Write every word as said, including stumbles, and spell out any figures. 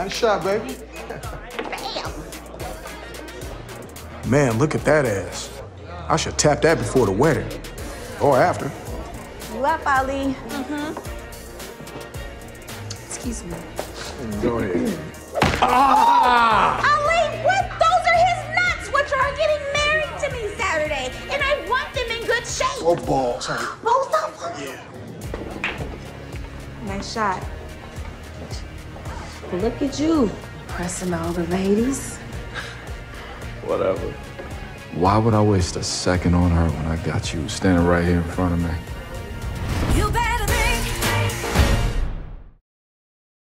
Nice shot, baby. Bam! Man, look at that ass. I should tap that before the wedding. Or after. You up, Ali? Mm-hmm. Excuse me. Go ahead. Ah! Ali, what? Those are his nuts, which are getting married to me Saturday. And I want them in good shape. Oh, balls, honey. Both of them? Yeah. Nice shot. Look at you, pressing all the ladies. Whatever. Why would I waste a second on her when I got you standing right here in front of me? You bet.